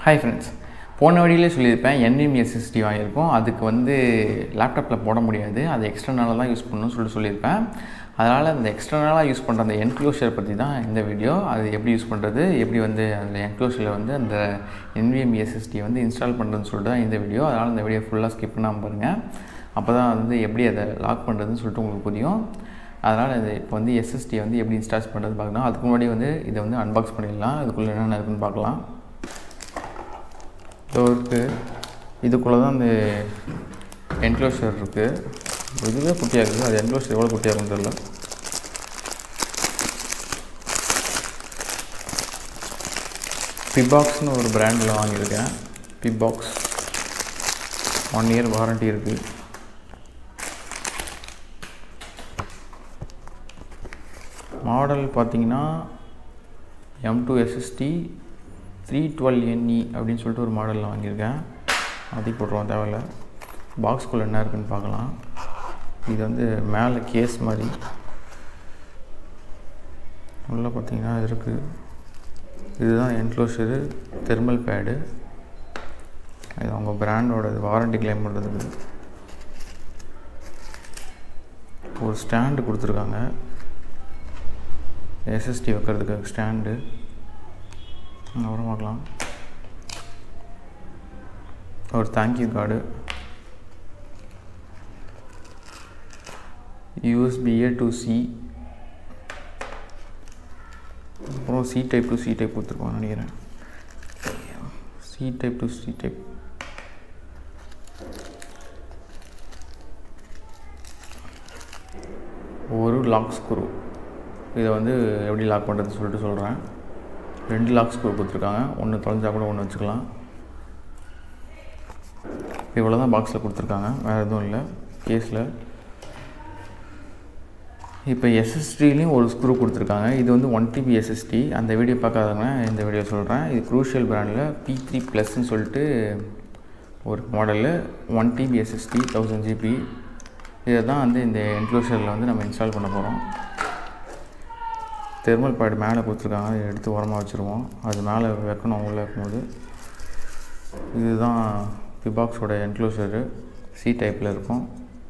Hi friends, போன வழியிலே சொல்லியிருப்பேன் NVMe SSD வாங்கியிருக்கோம். அதுக்கு வந்து லேப்டாப்பில் போட முடியாது, அது எக்ஸ்டர்னலாக தான் யூஸ் பண்ணணும்னு சொல்லியிருப்பேன். அதனால் அந்த எக்ஸ்டர்னலாக யூஸ் பண்ணுற அந்த என்க்ளோஷர் பற்றி தான் இந்த வீடியோ. அது எப்படி யூஸ் பண்ணுறது, எப்படி வந்து அந்த என்க்ளோஷரில் வந்து அந்த NVMe SSD வந்து இன்ஸ்டால் பண்ணுறதுன்னு சொல்லிட்டு தான் இந்த வீடியோ. அதனால் இந்த வீடியோ ஃபுல்லாக ஸ்கிப் பண்ணாமல் பாருங்கள். அப்போ தான் வந்து எப்படி அதை லாக் பண்ணுறதுன்னு சொல்லிட்டு உங்களுக்கு புரியும். அதனால் இது இப்போ வந்து SSD வந்து எப்படி இன்ஸ்டால் பண்ணுறது பார்க்கணும். அதுக்கு முன்னாடி வந்து இதை வந்து அன்பாக்ஸ் பண்ணிடலாம். அதுக்குள்ளே என்னென்ன இருக்குன்னு பார்க்கலாம். இருக்குது, இதுக்குள்ளே தான் அந்த என்க்ளோஷர் இருக்குது. இதுவே குட்டியாக இருக்குது, அது என்க்ளோஷர் எவ்வளோ குட்டியாக இருக்குன்னு தெரியல. பிபாக்ஸ்னு ஒரு பிராண்டில் வாங்கியிருக்கேன். பிபாக்ஸ் 1 year வாரண்ட்டி இருக்குது. மாடல் பார்த்திங்கன்னா M2 SSD 312NE அப்படின்னு சொல்லிட்டு ஒரு மாடலில் வாங்கியிருக்கேன். அதை போட்டுருவோம், தேவையில்லை. பாக்ஸ்குள்ளே என்ன இருக்குதுன்னு பார்க்கலாம். இது வந்து மேலே கேஸ் மாதிரி உள்ளே பார்த்திங்கன்னா இருக்குது. இதுதான் என்க்ளோஷரு, தெர்மல் பேடு. இது அவங்க பிராண்டோட வாரண்ட்டி கிளைம் பண்ணுறதுக்கு. ஒரு ஸ்டாண்டு கொடுத்துருக்காங்க, SSD வைக்கிறதுக்கு ஸ்டாண்டு. அப்புறம் பார்க்கலாம், ஒரு thank you card, USB A to C, அப்புறம் C type to C type கொடுத்துருக்கோம் நினைக்கிறேன். C type to C type. ஒரு லாக் ஸ்க்ரூ. இதை வந்து எப்படி லாக் பண்ணுறதுன்னு சொல்லிட்டு சொல்கிறேன். 2 லாக் ஸ்க்ரூ கொடுத்துருக்காங்க. ஒன்று தொலைஞ்சா கூட ஒன்று வச்சுக்கலாம். இவ்வளோ தான் பாக்ஸில் கொடுத்துருக்காங்க, வேறு எதுவும் இல்லை கேஸில். இப்போ SSDலேயும் ஒரு ஸ்க்ரூ கொடுத்துருக்காங்க. இது வந்து 1 TB SSD. அந்த வீடியோ பார்க்காதவங்க இந்த வீடியோ சொல்கிறேன். இது க்ரூஷியல் பிராண்டில் P3 ப்ளஸ்ன்னு சொல்லிட்டு ஒரு மாடலு. 1 TB SSD 1000 GB. இதை தான் வந்து இந்த என்க்ளோஷரில் வந்து நம்ம இன்ஸ்டால் பண்ண போகிறோம். தெர்மல் பேட் மேலே கொடுத்துருக்காங்க, இதை எடுத்து உரமாக வச்சுருவோம். அது மேலே வைக்கணும் உள்ளே இருக்கும்போது. இதுதான் பிபாக்ஸோட என்க்ளோஷரு, C டைப்பில் இருக்கும்.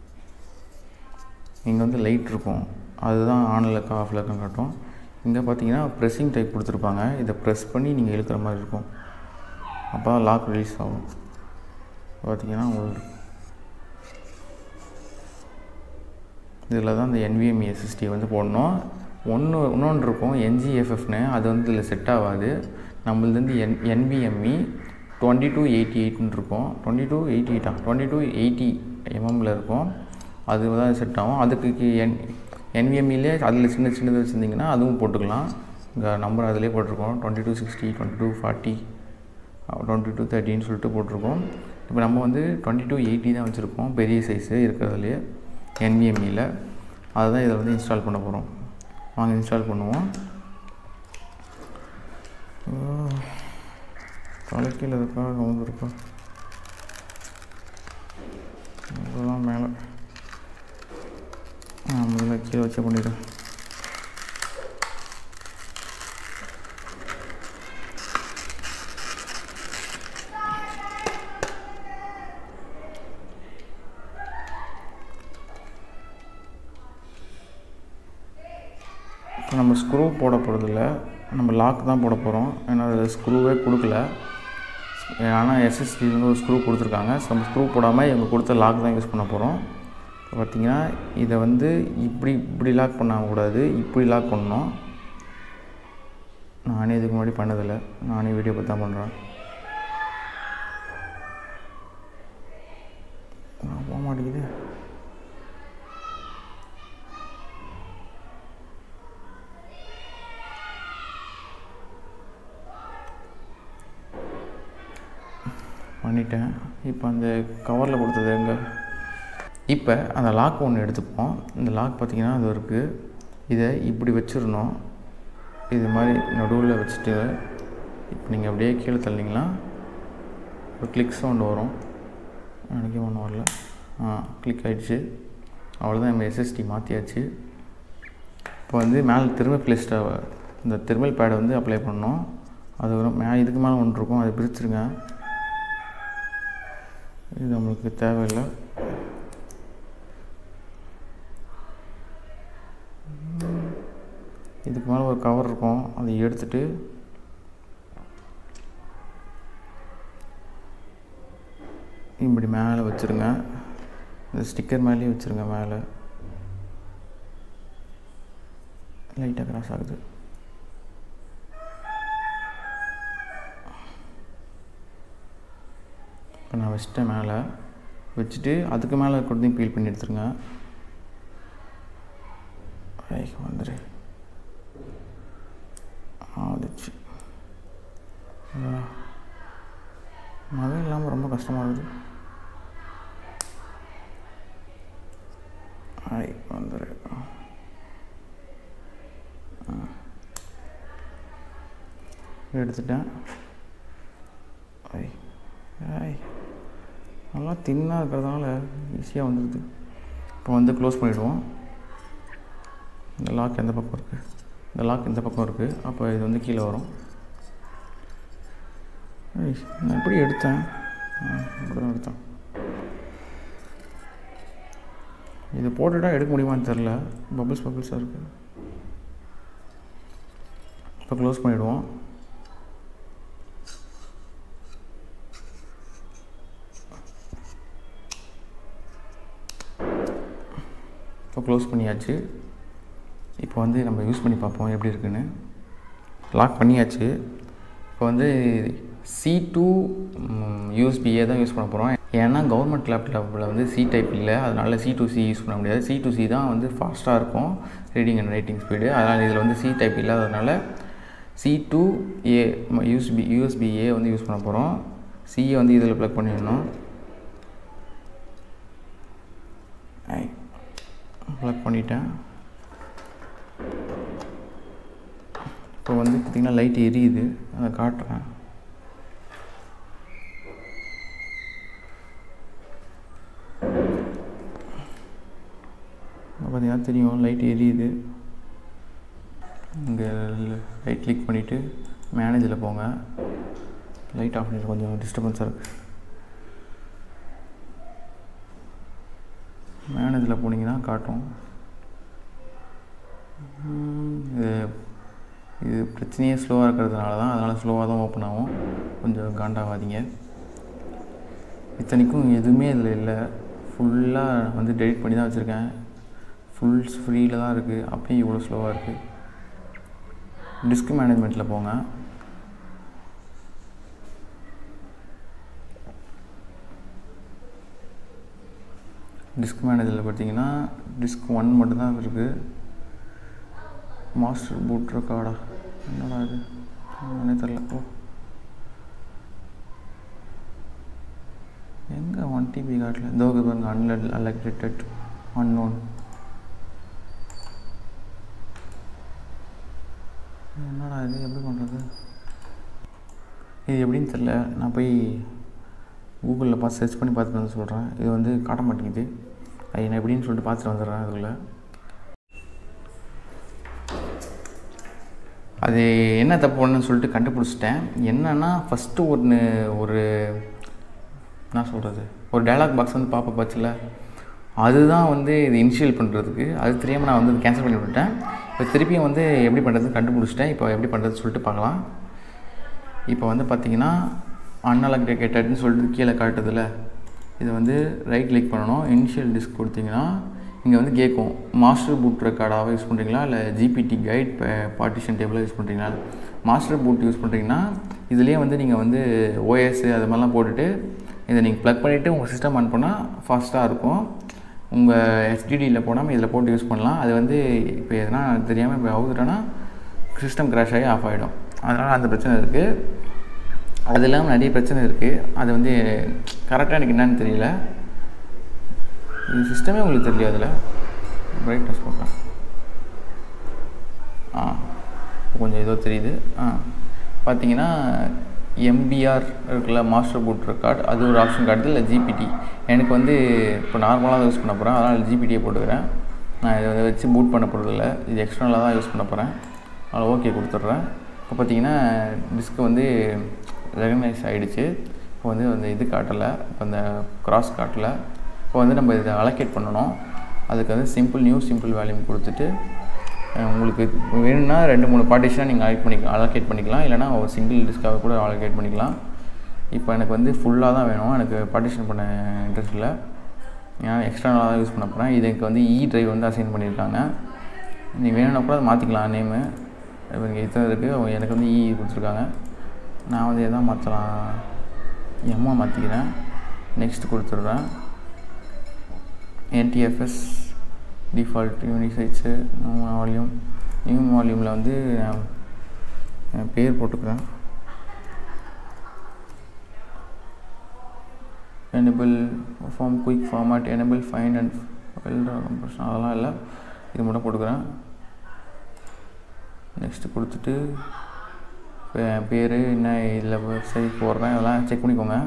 இங்கே வந்து லைட் இருக்கும், அதுதான் ஆனில் இருக்கா ஆஃபில் இருக்கான்னு காட்டும். இங்கே பார்த்தீங்கன்னா ப்ரெஸ்ஸிங் டைப் கொடுத்துருப்பாங்க. இதை ப்ரெஸ் பண்ணி நீங்கள் இழுக்கிற மாதிரி இருக்கும், அப்போ தான் லாக் ரிலீஸ் ஆகும். பார்த்தீங்கன்னா இதில் தான் இந்த NVMe SSD வந்து போடணும். இன்னொன்று இருக்கும் NGFFன்னு, அது வந்து இதில் செட் ஆகாது. நம்மளது வந்து NVMe 2288ன்னு இருக்கும். 2280 mm இருக்கும், அது தான் செட் ஆகும். அதுக்கு NVMeலே அதில் சின்னது வச்சுருந்திங்கன்னா அதுவும் போட்டுக்கலாம். இங்கே நம்பர் அதிலே போட்டிருக்கோம், 2260, 2240, 2230ன்னு சொல்லிட்டு போட்டிருக்கோம். இப்போ நம்ம வந்து 2280 தான் வச்சுருக்கோம், பெரிய சைஸு இருக்கிறதுலே NVMeயில். அதுதான் இதை வந்து இன்ஸ்டால் பண்ண போகிறோம். வாங்க இன்ஸ்டால் பண்ணுவோம். தலைக்கீழ இருக்கா கவுந்துருக்கா, அதுதான் மேலே. முதல்ல கீழே வச்சு பண்ணிவிடும். இப்போ நம்ம ஸ்க்ரூ போட போகிறதில்ல, நம்ம லாக் தான் போட போகிறோம். ஏன்னா அது ஸ்க்ரூவே கொடுக்கல. ஆனால் SSDலேருந்து ஒரு ஸ்க்ரூ கொடுத்துருக்காங்க. நம்ம ஸ்க்ரூ போடாமல் இவங்க கொடுத்த லாக் தான் யூஸ் பண்ண போகிறோம். இப்போ பார்த்திங்கன்னா இதை வந்து இப்படி லாக் பண்ணக்கூடாது, இப்படி லாக் பண்ணணும். நானே இதுக்கு முன்னாடி பண்ணதில்லை, நானே வீடியோ பார்த்து தான் பண்ணுறேன். போக மாட்டேங்குது. பண்ணிட்டேன். இப்போ அந்த கவரில் கொடுத்தது எங்கே. இப்போ அந்த லாக் ஒன்று எடுத்துப்போம். இந்த லாக் பார்த்திங்கன்னா அது இருக்குது. இதை இப்படி வச்சிடணும், இது மாதிரி நடுவில் வச்சுட்டு இப்போ நீங்கள் அப்படியே கீழே தள்ளிங்கன்னா ஒரு கிளிக் சவுண்டு வரும். எனக்கே ஒன்றும் வரல. கிளிக் ஆகிடுச்சு. அவ்வளோதான், நம்ம SSD மாற்றியாச்சு. இப்போ வந்து மேலே திரும்ப இந்த தெர்மல் பேடை வந்து அப்ளை பண்ணோம். அது வரும். இதுக்கு மேலே ஒன்று இருக்கும், அதை பிரிச்சுருங்க. இது நம்மளுக்கு தேவையில்லை. இதுக்கு மேலே ஒரு கவர் இருக்கும், அதை எடுத்துகிட்டு இப்படி மேலே வச்சுருங்க. இந்த ஸ்டிக்கர் மேலேயே வச்சுருங்க. மேலே லைட்டாக கிராஸ் ஆகுது. இப்போ நான் வச்சுட்டேன். மேலே வச்சுட்டு அதுக்கு மேலே கொடுத்து பீல் பண்ணி எடுத்துருங்க. வந்துடு ஆச்சு. மழை இல்லாமல் ரொம்ப கஷ்டமாக இருக்குது. வந்துடு எடுத்துட்டேன். நல்லா தின்னாக இருக்கிறதுனால ஈஸியாக வந்துடுது. இப்போ வந்து க்ளோஸ் பண்ணிவிடுவோம். இந்த லாக் எந்த பக்கம் இருக்குது? இந்த லாக் இந்த பக்கம் இருக்குது. அப்போ இது வந்து கீழே வரும். நான் எப்படி எடுத்தேன்? இப்படி தான் எடுத்தேன். இது போட்டுட்டா எடுக்க முடியுமான்னு தெரில. பபிள்ஸாக இருக்குது. இப்போ க்ளோஸ் பண்ணிவிடுவோம். இப்போ க்ளோஸ் பண்ணியாச்சு. இப்போ வந்து நம்ம யூஸ் பண்ணி பார்ப்போம் எப்படி இருக்குன்னு. லாக் பண்ணியாச்சு. இப்போ வந்து C2 USB-A தான் யூஸ் பண்ண போகிறோம். ஏன்னா கவர்மெண்ட் லேப்டாப்பில் வந்து C டைப் இல்லை, அதனால் C2C யூஸ் பண்ண முடியாது. C2C தான் வந்து ஃபாஸ்ட்டாக இருக்கும் ரீடிங் அண்ட் ரைட்டிங் ஸ்பீடு. அதனால் இதில் வந்து C டைப் இல்லாததுனால C2A USB-A வந்து யூஸ் பண்ண போகிறோம். C-யை வந்து இதில் ப்ளக் பண்ணிடணும். ப்ளக் பண்ணிட்டேன். இப்போ வந்து பார்த்திங்கன்னா லைட் எரியுது, அதை காட்டுறேன். பார்த்தீங்கன்னா தெரியும் லைட் எரியுது. இங்கே ரைட் கிளிக் பண்ணிவிட்டு மேனேஜில் போங்க. லைட் ஆஃப் பண்ணிட்டு கொஞ்சம் டிஸ்டர்பன்ஸாக இருக்குது. மேனேஜில் போனீங்கன்னா காட்டும். இது பிரச்சனையே ஸ்லோவாக இருக்கிறதுனால தான், அதனால் ஸ்லோவாக தான் ஓப்பன் ஆகும். கொஞ்சம் காண்டாகாதீங்க. இத்தனைக்கும் எதுவுமே இதில் இல்லை. ஃபுல்லாக வந்து டெலிட் பண்ணி தான் வச்சுருக்கேன். ஃபுல் ஃப்ரீயில் தான் இருக்குது. அப்பயும் இவ்வளோ ஸ்லோவாக இருக்குது. டிஸ்க் மேனேஜ்மெண்ட்டில் போங்க. டிஸ்க் மேனேஜரில் பார்த்தீங்கன்னா டிஸ்க் 1 மட்டும்தான் இருக்குது. மாஸ்டர் பூட் ரெக்கார்டா என்னடா இது என்னன்னே தெரில. எங்கே 1 TB காட்டில் இதோ பாருங்க. Unallocated unknown. என்னடா இது எப்படி பண்ணுறது? இது எப்படின்னு தெரில. நான் போய் கூகுளில் பார்த்து சர்ச் பண்ணி பார்த்துட்டு வந்து சொல்கிறேன். இது வந்து காட்ட மாட்டேங்குது. அது நான் எப்படின்னு சொல்லிட்டு பார்த்துட்டு வந்துடுறேன். அதுக்குள்ளே அது என்ன தப்பு பண்ணுன்னு சொல்லிட்டு கண்டுபிடிச்சிட்டேன். என்னென்னா ஃபஸ்ட்டு ஒரு என்ன சொல்கிறது, ஒரு டயலாக் பாக்ஸ் வந்து பாப்பப் ஆச்சுல, அதுதான் வந்து இது இனிஷியல் பண்ணுறதுக்கு. அது தெரியாமல் நான் வந்து கேன்சல் பண்ணி விட்டுட்டேன். இப்போ திருப்பியும் வந்து எப்படி பண்ணுறதுன்னு கண்டுபிடிச்சிட்டேன். இப்போ எப்படி பண்ணுறதுன்னு சொல்லிட்டு பார்க்கலாம். இப்போ வந்து பார்த்திங்கன்னா அன்அலோகேட்டட்னு சொல்லிட்டு கீழே காட்டுதில்ல, இதை வந்து ரைட் கிளிக் பண்ணணும். இனிஷியல் டிஸ்க் கொடுத்திங்கன்னா இங்கே வந்து கேட்கும் மாஸ்டர் பூட் ரெக்கார்டாக யூஸ் பண்ணுறீங்களா இல்லை GPT கைட் பார்ட்டிஷன் டேபிளாக யூஸ் பண்ணுறீங்களா. மாஸ்டர் பூட் யூஸ் பண்ணுறீங்கன்னா இதுலேயே வந்து நீங்கள் வந்து OS அது மாதிரிலாம் போட்டுட்டு இதை நீங்கள் ப்ளக் பண்ணிவிட்டு உங்கள் சிஸ்டம் ஆன் பண்ணால் ஃபாஸ்ட்டாக இருக்கும். உங்கள் HDDயில் போடாமல் இதில் போட்டு யூஸ் பண்ணலாம். அது வந்து இப்போ எதனா தெரியாமல் இப்போ அவுத்துட்டோன்னா சிஸ்டம் கிராஷ் ஆகி ஆஃப் ஆகிடும். அதனால் அந்த பிரச்சனை இருக்குது. அது இல்லாமல் நிறைய பிரச்சனை இருக்குது. அது வந்து கரெக்டாக எனக்கு என்னன்னு தெரியல. இது சிஸ்டமே உங்களுக்கு தெரியல. அதில் பிரைட்னஸ் போட்டேன். கொஞ்சம் ஏதோ தெரியுது. பார்த்தீங்கன்னா MBR இருக்குல்ல, மாஸ்டர் பூட் ரெக்கார்ட், அது ஒரு ஆப்ஷன் காட்டுது. இல்லை GPT. எனக்கு வந்து இப்போ நார்மலாக தான் யூஸ் பண்ண போகிறேன். அதனால் GPTயை போட்டுக்கிறேன். நான் இதை வச்சு பூட் பண்ண போகிறதில்ல. இது எக்ஸ்டர்னலாக தான் யூஸ் பண்ண போகிறேன். அதில் ஓகே கொடுத்துட்றேன். இப்போ பார்த்தீங்கன்னா டிஸ்க் வந்து ரெகனைஸ் ஆகிடுச்சு. இப்போ வந்து அந்த இது காட்டலை, இப்போ அந்த கிராஸ் காட்டலை. இப்போ வந்து நம்ம இதை அலோகேட் பண்ணணும். அதுக்கு வந்து சிம்பிள் வேல்யூம் கொடுத்துட்டு உங்களுக்கு வேணும்னா 2-3 பார்ட்டிஷனாக நீங்கள் அலோகேட் பண்ணிக்கலாம். இல்லைனா ஒரு சிங்கிள் டிஸ்காக கூட அலோகேட் பண்ணிக்கலாம். இப்போ எனக்கு வந்து ஃபுல்லாக தான் வேணும், எனக்கு பார்ட்டிஷன் பண்ண இன்ட்ரெஸ்ட் இல்லை. ஏன்னா எக்ஸ்டர்னலாக தான் யூஸ் பண்ண போகிறேன். இதுக்கு வந்து டிரைவ் வந்து அசைன் பண்ணியிருக்காங்க. நீங்கள் வேணும்னா கூட அதை மாற்றிக்கலாம் நேமு. இப்போ இங்கே இத்தனை இருக்குது, எனக்கு வந்து கொடுத்துருக்காங்க. நான் வந்து எதாவது மாற்றலாம், எம்மா மாற்றிக்கிறேன். நெக்ஸ்ட் கொடுத்துட்றேன். NTFS டிஃபால்ட் யூனிசைட்ஸு நியூ வால்யூமில் வந்து என் பேர் போட்டுக்கிறேன். Enable form quick format, enable find and file compression அதெல்லாம் இல்லை, இது மட்டும் போட்டுக்கிறேன். நெக்ஸ்ட்டு கொடுத்துட்டு இப்போ என் பேர் என்ன இதில் வெப்சைட் போடுறேன், அதெல்லாம் செக் பண்ணிக்கோங்க.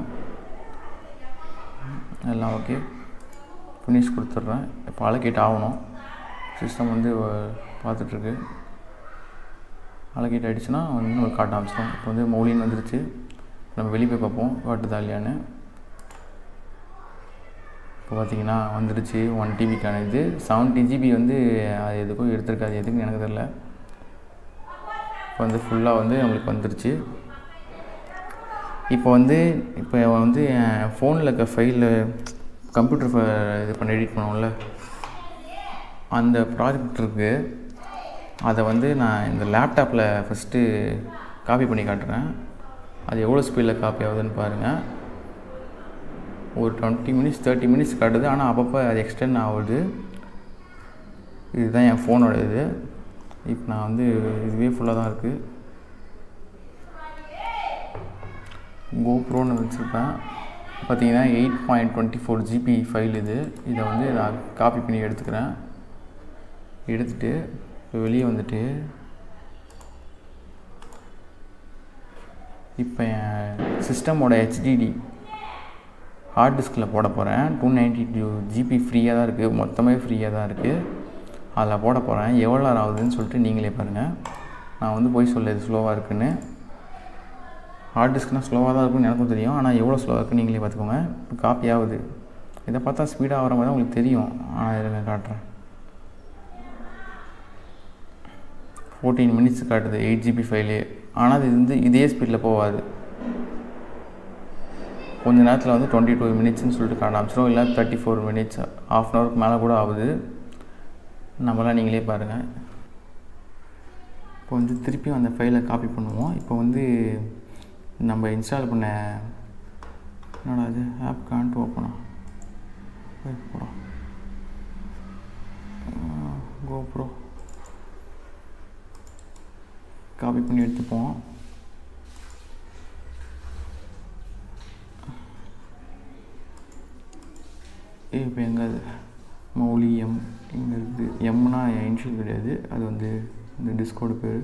எல்லாம் ஓகே, ஃபினிஷ் கொடுத்துட்றேன். இப்போ அலோகேட் ஆகணும். சிஸ்டம் வந்து பார்த்துட்ருக்கு. அலோகேட் ஆகிடுச்சுன்னா வந்து நம்ம காட்ட ஆரம்பிச்சிட்டோம். இப்போ வந்து மௌலின்னு வந்துருச்சு. நம்ம வெளியே போய் பார்ப்போம் காட்டுதா இல்லையான்னு. இப்போ பார்த்தீங்கன்னா வந்துடுச்சு 1 TBக்கான இது. 70 GB வந்து அது எதுக்கும் எடுத்துருக்காது, எதுக்குன்னு எனக்கு தெரியல. இப்போ வந்து ஃபுல்லாக வந்து நம்மளுக்கு வந்துடுச்சு. இப்போ வந்து என் ஃபோனில் இருக்க ஃபைலில் கம்ப்யூட்டர் இது பண்ணி எடிட் பண்ணுவோம்ல, அந்த ப்ராஜெக்ட் இருக்குது. அதை வந்து நான் இந்த லேப்டாப்பில் ஃபஸ்ட்டு காப்பி பண்ணி காட்டுறேன். அது எவ்வளோ ஸ்பீடில் காப்பி ஆகுதுன்னு பாருங்கள். ஒரு 20 மினிட்ஸ் 30 மினிட்ஸ் காட்டுது, ஆனால் அப்பப்போ அது எக்ஸ்டெண்ட் ஆகுது. இதுதான் என் ஃபோனோட இது. இப்போ நான் வந்து இதுவே ஃபுல்லாக தான் இருக்குது. கோப்ரோன்னு வச்சுருப்பேன். பார்த்தீங்கன்னா 8.24 GB ஃபைல் இது. இதை வந்து நான் காப்பி பண்ணி எடுத்துக்கிறேன். எடுத்துகிட்டு இப்போ வெளியே வந்துட்டு இப்போ என் சிஸ்டமோட HDD ஹார்ட் டிஸ்கில் போட போகிறேன். 292 GB ஃப்ரீயாக தான் இருக்குது, மொத்தமே ஃப்ரீயாக தான் இருக்குது. அதில் போட போகிறேன். எவ்வளோ நேரம் ஆகுதுன்னு சொல்லிட்டு நீங்களே பாருங்கள். நான் வந்து போய் சொல்ல இது ஸ்லோவாக இருக்குதுன்னு. ஹார்ட் டிஸ்க்னால் ஸ்லோவாக தான் இருக்குன்னு எனக்கும் தெரியும், ஆனால் எவ்வளோ ஸ்லோவாக இருக்குன்னு நீங்களே பார்த்துக்கோங்க. இப்போ காப்பி ஆகுது. இதை பார்த்தா ஸ்பீடாக வர மாதிரி தான் உங்களுக்கு தெரியும். ஆனால் இதில் காட்டுறேன். 14 மினிட்ஸ் காட்டுது 8 GB ஃபைலு. ஆனால் அது வந்து இதே ஸ்பீடில் போகாது. கொஞ்ச நேரத்தில் வந்து 22 மினிட்ஸ்னு சொல்லிட்டு காட்ட ஆரம்பிச்சிடும். இல்லை 34 மினிட்ஸ், ½ ஹவருக்கு மேலே கூட ஆகுது. நம்மளாம் நீங்களே பாருங்கள். இப்போ வந்து திருப்பியும் அந்த ஃபைலை காப்பி பண்ணுவோம். இப்போ வந்து நம்ம இன்ஸ்டால் பண்ண என்னடா அது ஆப் கான்ட் ஓப்பனா போகிறோம். கோப்ரோ காப்பி பண்ணி எடுத்துப்போம். இப்போ எங்கே அது மௌலி இங்கே இருக்குது. எம்னா இனிஷியல் கிடையாது, அது வந்து இந்த டிஸ்கோட பேர்.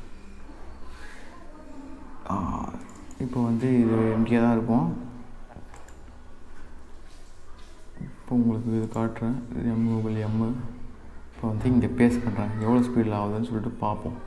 இப்போ வந்து இது எம்டியாக தான் இருக்கும். இப்போ உங்களுக்கு இது காட்டுறேன். கூகுள் இப்போ வந்து இங்கே பேஸ்ட் பண்ணுறேன். எவ்வளோ ஸ்பீடில் ஆகுதுன்னு சொல்லிட்டு பார்ப்போம்.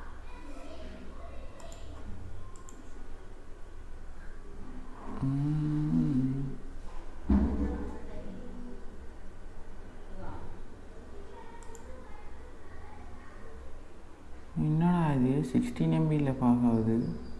என்னடா இது 16 MBயில் பார்க்காது.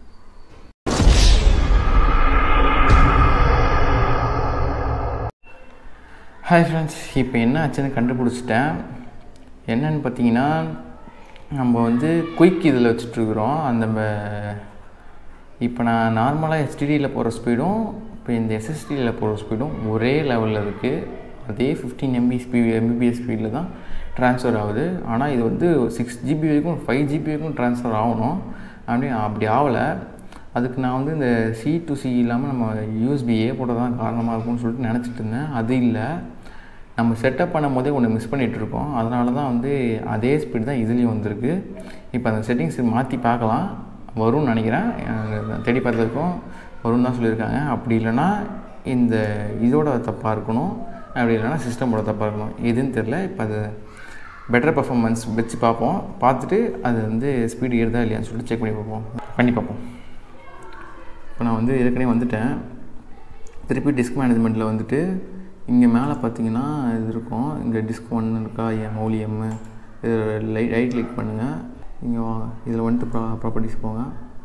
ஹாய் ஃப்ரெண்ட்ஸ், இப்போ என்ன ஆச்சுன்னு கண்டுபிடிச்சிட்டேன். என்னன்னு பார்த்தீங்கன்னா, நம்ம வந்து குயிக் இதில் வச்சுட்ருக்குறோம். அந்த இப்போ நான் நார்மலாக HDDயில் போகிற ஸ்பீடும் இப்போ இந்த SSDயில் போகிற ஸ்பீடும் ஒரே லெவலில் இருக்குது. அதே 15 MBPS ஸ்பீடில் தான் ட்ரான்ஸ்ஃபர் ஆகுது. ஆனால் இது வந்து 6 GB வரைக்கும் 5 GB வரைக்கும் ட்ரான்ஸ்ஃபர் ஆகணும். அப்படி ஆகலை. அதுக்கு நான் வந்து இந்த C2C இல்லாமல் நம்ம USB-A போட்டது தான் காரணமாக இருக்கும்னு சொல்லிட்டு நினச்சிட்டு இருந்தேன். அது இல்லை, நம்ம செட்டப் பண்ணும் போதே ஒன்று மிஸ் பண்ணிகிட்ருக்கோம். அதனால தான் வந்து அதே ஸ்பீடு தான் இதுலேயும் வந்திருக்கு. இப்போ அந்த செட்டிங்ஸ் மாற்றி பார்க்கலாம், வரும்னு நினைக்கிறேன். தேடி பார்த்ததுக்கும் வரும்னு தான் சொல்லியிருக்காங்க. அப்படி இல்லைன்னா இந்த இதோட தப்பாக இருக்கணும், அப்படி இல்லைன்னா சிஸ்டமோட தப்பாக இருக்கணும். எதுன்னு தெரில. இப்போ அது பெட்டர் பர்ஃபார்மன்ஸ் வச்சு பார்ப்போம். பார்த்துட்டு அது வந்து ஸ்பீடு ஏறுதா இல்லையான்னு சொல்லிட்டு செக் பண்ணி பார்ப்போம். இப்போ நான் வந்து ஏற்கனவே வந்துட்டேன். திருப்பி டிஸ்க் மேனேஜ்மெண்ட்டில் வந்துட்டு இங்கே மேலே பார்த்தீங்கன்னா இது இருக்கும். இங்கே டிஸ்க் 1 இருக்கா, மௌலியம், இது ரைட் கிளிக் பண்ணுங்கள். இங்கே வாங்க, இதில் வந்துட்டு ப்ராப்பர்ட்டிஸ் போங்க.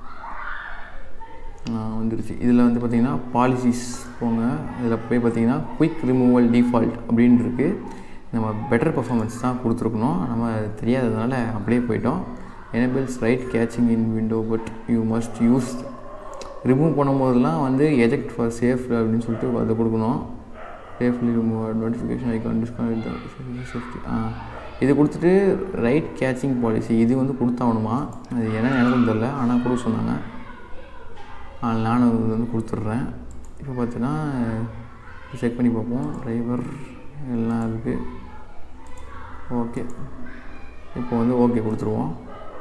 வந்துருச்சு. இதில் வந்து பார்த்திங்கன்னா பாலிசிஸ் போங்க. இதில் போய் பார்த்திங்கன்னா குயிக் ரிமூவல் டிஃபால்ட் அப்படின்னு இருக்குது. நம்ம பெட்டர் பர்ஃபார்மன்ஸ் தான் கொடுத்துருக்கணும். நம்ம தெரியாததுனால அப்படியே போயிட்டோம். Enables write caching in window but you must use. Remove பண்ணும்போதெல்லாம் வந்து எஜெக்ட் ஃபார் சேஃப் அப்படின்னு சொல்லிட்டு அதை கொடுக்கணும். Safely remove notification icon discount safety இது கொடுத்துட்டு ரைட் கேச்சிங் பாலிசி இது வந்து கொடுத்தாகணுமா, அது என்னென்னு எனக்கும் தெரில, ஆனால் கொடுக்க சொன்னாங்க. நானும் இது வந்து கொடுத்துட்றேன். இப்போ பார்த்தீங்கன்னா செக் பண்ணி பார்ப்போம். டிரைவர் எல்லாம் இருக்குது. ஓகே, இப்போ வந்து ஓகே கொடுத்துருவோம்.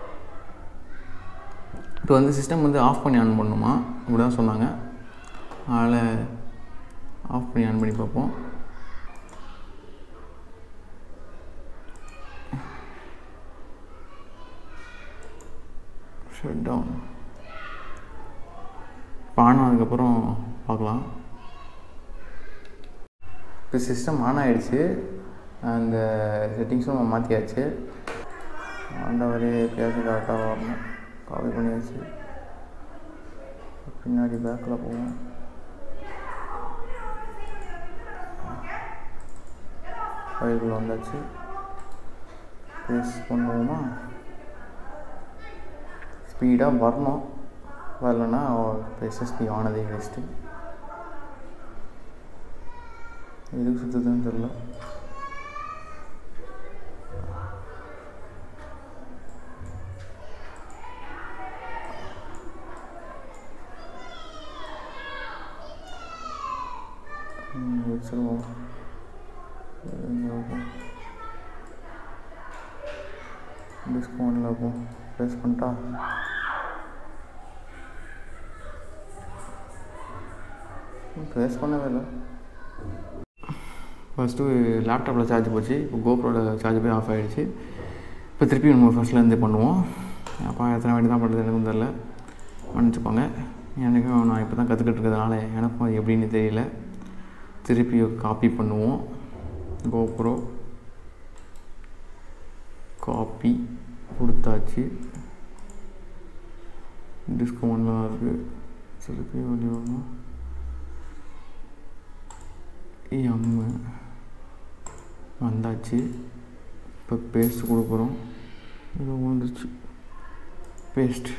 இப்போ வந்து சிஸ்டம் வந்து ஆஃப் பண்ணி ஆன் பண்ணணுமா அப்படி தான் சொன்னாங்க. அதனால் ஆஃப் பண்ணி ஆன் பண்ணி பார்ப்போம். Shut down. இப்போ ஆன் ஆனதுக்கப்புறம் பார்க்கலாம். இப்போ சிஸ்டம் ஆன் ஆகிடுச்சு. அந்த செட்டிங்ஸும் மாற்றியாச்சு. அந்த வரி பேச கரெக்டாக வரணும். காப்பி பண்ணியாச்சு. பின்னாடி பேக்கில் போவோம். ஃபைலுக்குள்ளே வந்தாச்சு. ப்ரெஸ் பண்ணுவோமா. ஸ்பீடாக வரணும், வரலன்னா எஸ்எஸ்டி ஆனதே வேஸ்ட்டு. எதுக்கு சுற்றுதுன்னு தெரில. வச்சுருவோம். டிஸ்கவுண்டில் இருக்கும். ப்ரெஸ் பண்ணிட்டா ப்ரெஸ் பண்ணவே இல்லை. ஃபஸ்ட்டு லேப்டாப்பில் சார்ஜ் போச்சு. இப்போ கோப்ரோவில் சார்ஜ் போய் ஆஃப் ஆகிடுச்சு. இப்போ திருப்பி நம்ம ஃபஸ்ட்லேருந்து பண்ணுவோம். அப்போ எத்தனை வாட்டி தான் பண்ணுறது எனக்கும் தெரில, மன்னிச்சுப்பாங்க. எனக்கும் நான் இப்போ தான் கற்றுக்கிட்டு இருக்கிறதுனால எனக்கும் அது எப்படின்னு தெரியல. திருப்பி காப்பி பண்ணுவோம். கோப்ரோ காப்பி கொடுத்தாச்சு. டிஸ்கவுண்ட்லாம் இருக்குது. திருப்பி வெளியே வரணும். வந்தாச்சு. இப்போ பேஸ்ட் கொடுக்குறோம். இது வந்துச்சு பேஸ்ட்.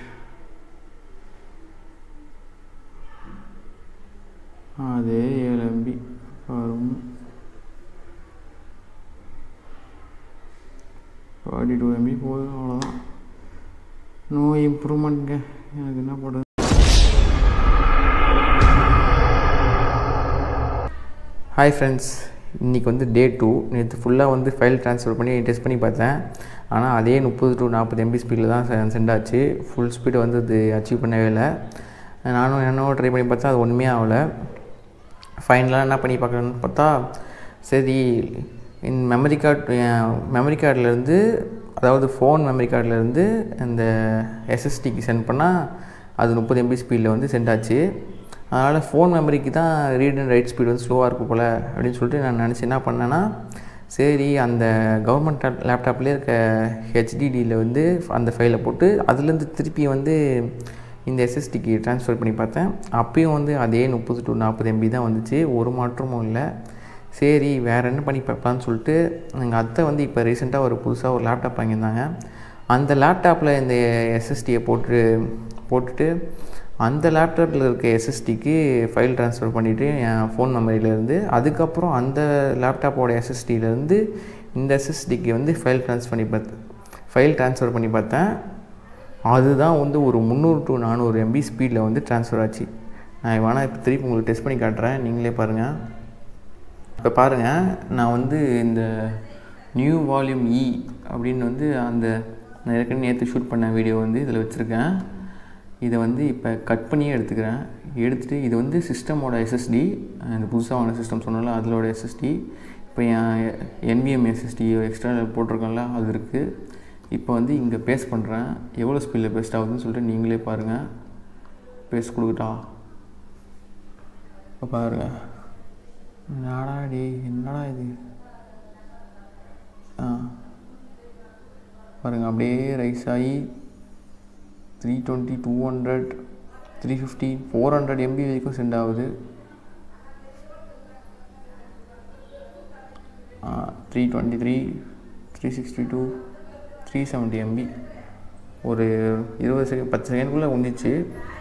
அதே 7 MB வரும். 42 MB போதும், அவ்வளோதான். நோ இம்ப்ரூவ்மெண்ட்ங்க. எனக்கு என்ன பண்ணுறது. ஹாய் ஃப்ரெண்ட்ஸ், இன்றைக்கி வந்து டே 2. நேற்று ஃபுல்லாக வந்து ஃபைல் ட்ரான்ஸ்ஃபர் பண்ணி டெஸ்ட் பண்ணி பார்த்தேன். ஆனால் அதே 30 to 40 MB ஸ்பீடில் தான் சென்ட் ஆச்சு. ஃபுல் ஸ்பீடு வந்து அது அச்சீவ் பண்ணவே இல்லை. நானும் என்னவோ ட்ரை பண்ணி பார்த்தா அது ஒன்றுமே ஆகலை. ஃபைனலாக என்ன பண்ணி பார்க்குறேன்னு பார்த்தா, சரி இந்த மெமரி கார்டிலேருந்து, அதாவது ஃபோன் மெமரி கார்டிலேருந்து அந்த எஸ்எஸ்டிக்கு சென்ட் பண்ணால் அது 30 MB ஸ்பீடில் வந்து சென்ட் ஆச்சு. அதனால் ஃபோன் மெமரிக்கு தான் ரீட் அண்ட் ரைட் ஸ்பீடு வந்து ஸ்லோவாக இருக்கும் போல் அப்படின்னு சொல்லிட்டு நான் நினச்சி என்ன பண்ணேன்னா, சரி அந்த கவர்மெண்ட் லேப்டாப்லேயே இருக்க ஹெச்டிடியில் வந்து அந்த ஃபைலை போட்டு அதுலேருந்து திருப்பி வந்து இந்த எஸ்எஸ்டிக்கு ட்ரான்ஸ்ஃபர் பண்ணி பார்த்தேன். அப்பயும் வந்து அதே 30 to 40 MB தான் வந்துச்சு. ஒரு மாற்றமும் இல்லை. சரி வேறு என்ன பண்ணி பார்க்கலான்னு சொல்லிட்டு எங்கள் அத்தை வந்து இப்போ ரீசெண்டாக ஒரு புதுசாக ஒரு லேப்டாப் வாங்கியிருந்தாங்க. அந்த லேப்டாப்பில் இந்த எஸ்எஸ்டியை போட்டுட்டு அந்த லேப்டாப்பில் இருக்க எஸ்எஸ்டிக்கு ஃபைல் ட்ரான்ஸ்ஃபர் பண்ணிவிட்டு என் ஃபோன் மெமரியிலேருந்து, அதுக்கப்புறம் அந்த லேப்டாப்போட எஸ்எஸ்டியிலேருந்து இந்த எஸ்எஸ்டிக்கு வந்து ஃபைல் ட்ரான்ஸ்ஃபர் பண்ணி பார்த்தேன். அதுதான் வந்து ஒரு 300 to 400 MB ஸ்பீடில் வந்து ட்ரான்ஸ்ஃபர் ஆச்சு. நான் வேணால் இப்போ திருப்பி உங்களுக்கு டெஸ்ட் பண்ணி காட்டுறேன், நீங்களே பாருங்கள். இப்போ பாருங்கள், நான் வந்து இந்த நியூ வால்யூம் இ அப்படின்னு வந்து அந்த நான் ஏற்கனவே நேற்று ஷூட் பண்ண வீடியோ வந்து இதில் வச்சுருக்கேன். இதை வந்து இப்போ கட் பண்ணியே எடுத்துகிட்டு இது வந்து சிஸ்டமோட எஸ்எஸ்டி, இந்த புதுசாக வாங்கின சிஸ்டம் சொன்னால அதோட எஸ்எஸ்டி. இப்போ என் NVMe SSD எக்ஸ்டர்னல் போட்டிருக்கேன்ல அது இருக்குது. இப்போ வந்து இங்கே பேஸ்ட் பண்ணுறேன். எவ்வளோ ஸ்பீடில் பேஸ்ட் ஆகுதுன்னு சொல்லிட்டு நீங்களே பாருங்கள். பேஸ்ட் கொடுக்கட்டா? இப்போ பாருங்கள். என்னடா இது பாருங்கள், அப்படியே ரைஸ் ஆகி 320, 200, 350, 400 MB வரைக்கும் சென்ட் ஆகுது. 323, 362, 370 MB ஒரு 20 செகண்ட் 10 செகண்டுக்குள்ளே வந்துச்சு.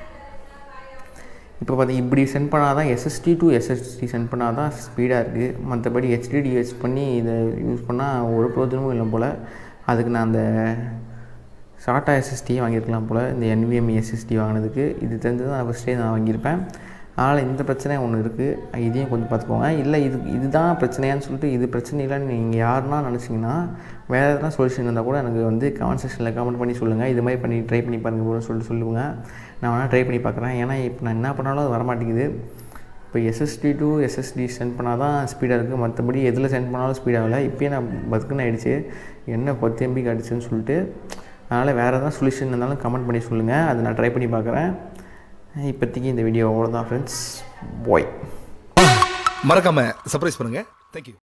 இப்போ பார்த்தீங்க இப்படி சென்ட் பண்ணால் தான் SSD to SSD சென்ட் பண்ணால் தான் ஸ்பீடாக இருக்குது. மற்றபடி HDD யூஸ் பண்ணி இதை யூஸ் பண்ணால் ஒரு பிரோஜனமும் இல்லை போல். அதுக்கு நான் அந்த SATA SSD வாங்கியிருக்கலாம் போல். இந்த NVMe SSD வாங்கினதுக்கு இது தெரிஞ்சு தான் ஃபஸ்ட்டே நான் வாங்கியிருப்பேன். அதனால் இந்த பிரச்சனை ஒன்று இருக்குது, இதையும் கொஞ்சம் பார்த்துக்கோங்க. இல்லை இதுதான் பிரச்சனையான்னு சொல்லிட்டு இது பிரச்சனை இல்லைன்னு நீங்கள் யாருன்னா நினச்சிங்கன்னா வேறு எதனா சொல்யூஷன் இருந்தால் கூட எனக்கு வந்து கமெண்ட் செக்ஷனில் கமெண்ட் பண்ணி சொல்லுங்கள். இது மாதிரி பண்ணி ட்ரை பண்ணி பாருங்க போல சொல்லுங்கள். நான் வேணால் ட்ரை பண்ணி பார்க்குறேன். ஏன்னா இப்போ நான் என்ன பண்ணாலும் அது வரமாட்டேங்குது. இப்போ SSD to SSD சென்ட் பண்ணால் தான் ஸ்பீடாக இருக்குது, மற்றபடி எதில் சென்ட் பண்ணாலும் ஸ்பீடாகலை. இப்போயே நான் பதுக்குன்னு ஆகிடுச்சு என்ன 10 MB ஆகிடுச்சுன்னு சொல்லிட்டு. அதனால் வேறு எதாவது சொல்யூஷன் இருந்தாலும் கமெண்ட் பண்ணி சொல்லுங்கள், அதை நான் ட்ரை பண்ணி பார்க்குறேன். இப்போதைக்கு இந்த வீடியோ அவ்வளோதான் ஃப்ரெண்ட்ஸ். பாய். மறக்காமல் சர்ப்ரைஸ் பண்ணுங்கள். தேங்க்யூ.